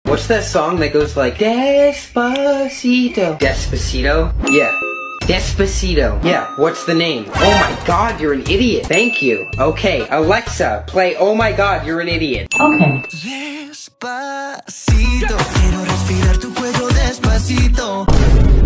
What's that song that goes like Despacito? Despacito? Yeah. Despacito. Yeah, what's the name? Oh my god, you're an idiot. Thank you. Okay, Alexa, play Oh My God, You're an Idiot. Okay. Despacito, quiero respirar tu cuello despacito.